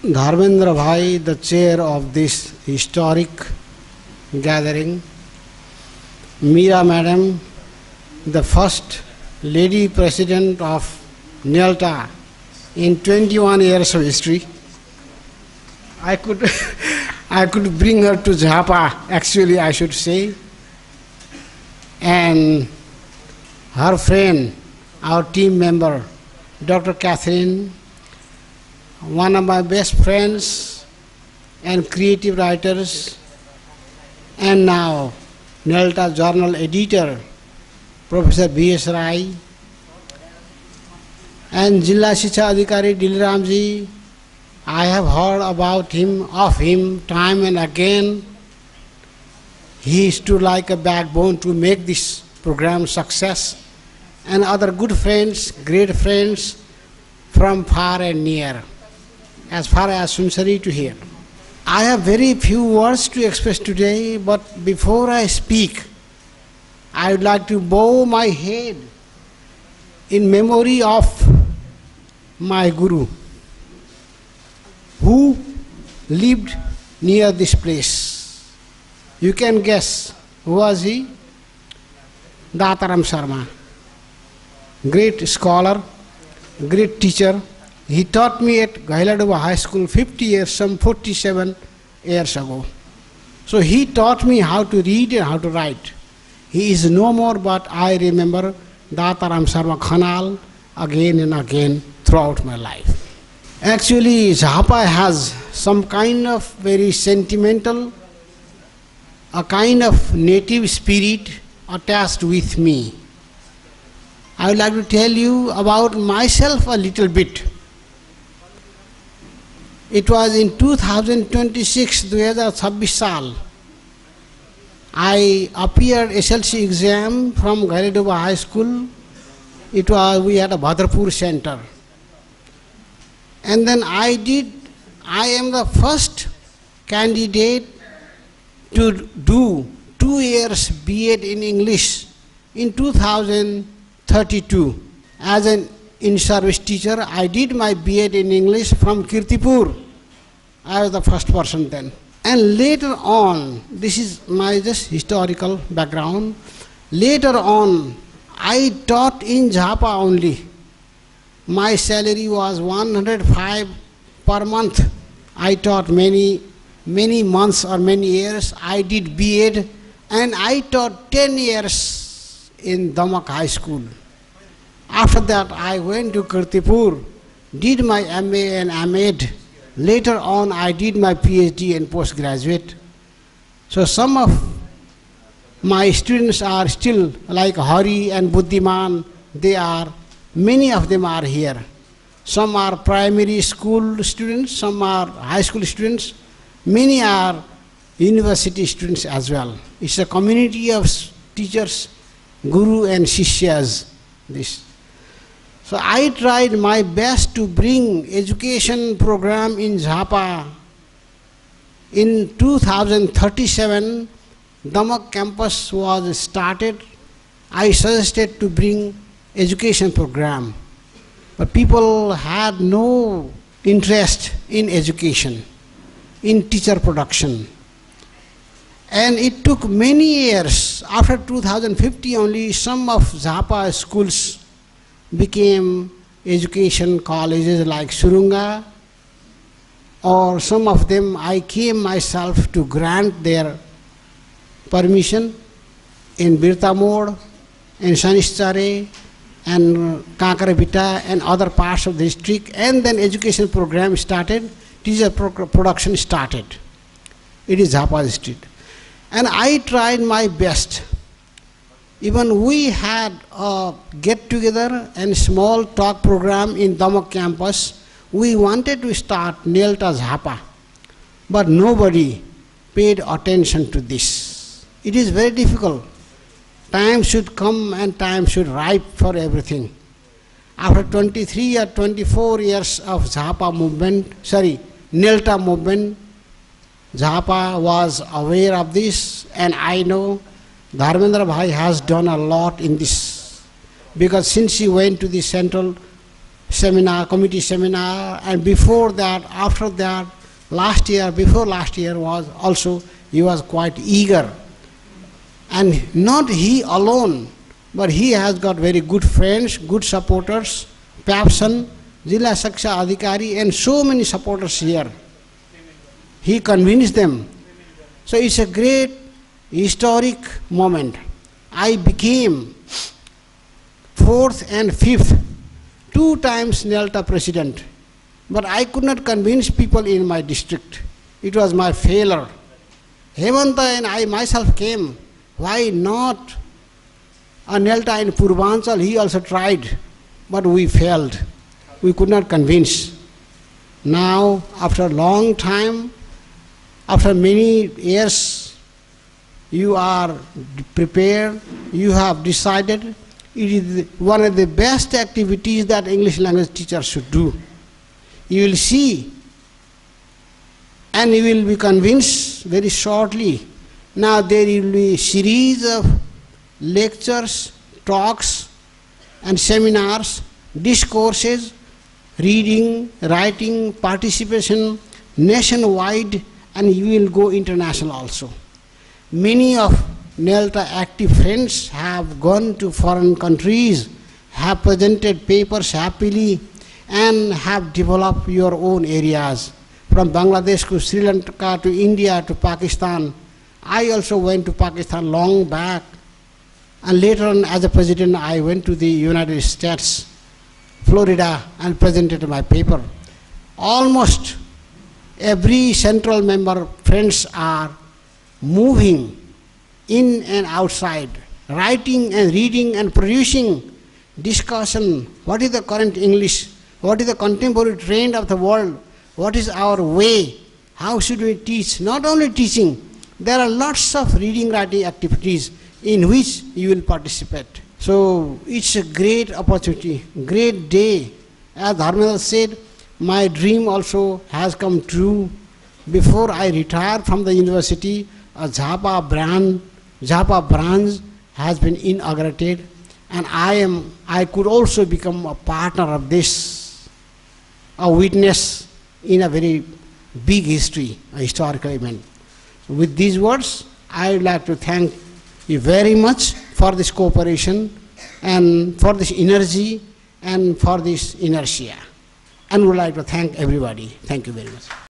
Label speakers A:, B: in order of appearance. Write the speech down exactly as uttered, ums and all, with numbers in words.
A: Dharmendra Bhai, the chair of this historic gathering, Meera Madam, the first lady president of NELTA in twenty-one years of history. I could, I could bring her to Jhapa, actually I should say, and her friend, our team member, Doctor Catherine, one of my best friends and creative writers, and now NELTA journal editor, Professor B S Rai, and Jilla Shiksha Adhikari Diliram ji. I have heard about him, of him, time and again. He stood like a backbone to make this program success, and other good friends, great friends from far and near, as far as Sunsari to here. I have very few words to express today, but before I speak, I would like to bow my head in memory of my Guru, who lived near this place. You can guess, who was he? Dataram Sharma, great scholar, great teacher. He taught me at Gailaduba High School fifty years, some forty-seven years ago. So he taught me how to read and how to write. He is no more, but I remember Dataram Sharma Khanal again and again throughout my life. Actually, Jhapa has some kind of very sentimental, a kind of native spirit attached with me. I would like to tell you about myself a little bit. It was in two thousand twenty-six, two thousand twenty-six saal. I appeared S L C exam from Gailaduba High School. It was, we had a Bhadrapur center. And then I did, I am the first candidate to do two years B Ed in English in two thousand thirty-two. As an in-service teacher, I did my B Ed in English from Kirtipur. I was the first person then. And later on, this is my just historical background, later on, I taught in Jhapa only. My salary was one hundred five per month. I taught many, many months or many years. I did B Ed and I taught ten years in Damak High School. After that, I went to Kirtipur, did my M A and M Ed. Later on, I did my P H D and postgraduate. So some of my students are still like Hari and Buddhiman. They are, many of them are here. Some are primary school students, some are high school students. Many are university students as well. It's a community of teachers, guru and shishyas. This. So I tried my best to bring education program in Jhapa. In two thousand thirty-seven, Damak campus was started. I suggested to bring education program, but people had no interest in education, in teacher production. And it took many years. After two thousand fifty only, some of Jhapa schools became education colleges like Surunga, or some of them I came myself to grant their permission in Birtamod, in Sanistare, and Kankarabita and other parts of the district, and then education program started, teacher pro production started. It is Jhapa district. And I tried my best. Even we had a get-together and small talk program in Damak campus. We wanted to start NELTA Jhapa, but nobody paid attention to this. It is very difficult. Time should come and time should ripe for everything. After twenty-three or twenty-four years of Jhapa movement, sorry, NELTA movement, Jhapa was aware of this, and I know Dharmendra Bhai has done a lot in this, because since he went to the central seminar, committee seminar, and before that, after that, last year, before last year was also, he was quite eager. And not he alone, but he has got very good friends, good supporters, Papsan, Jilla Saksha Adhikari, and so many supporters here. He convinced them. So it's a great historic moment. I became fourth and fifth, two times NELTA president. But I could not convince people in my district. It was my failure. Hemanta and I myself came. Why not? A NELTA in Purvanchal, he also tried, but we failed. We could not convince. Now, after a long time, after many years, you are prepared, you have decided, it is one of the best activities that English language teachers should do. You will see, and you will be convinced very shortly. Now there will be a series of lectures, talks, and seminars, discourses, reading, writing, participation, nationwide, and you will go international also. Many of NELTA active friends have gone to foreign countries, have presented papers happily, and have developed your own areas. From Bangladesh to Sri Lanka to India to Pakistan. I also went to Pakistan long back. And later on, as a president, I went to the United States, Florida, and presented my paper. Almost every central member friends are moving in and outside, writing and reading and producing discussion. What is the current English? What is the contemporary trend of the world? What is our way? How should we teach? Not only teaching, there are lots of reading, writing activities in which you will participate. So it's a great opportunity, great day. As Dharmendra said, my dream also has come true. Before I retired from the university, a Jhapa brand, Jhapa branch has been inaugurated, and I am, I could also become a partner of this, a witness in a very big history, a historical event. So with these words, I would like to thank you very much for this cooperation and for this energy and for this inertia. And would like to thank everybody. Thank you very much.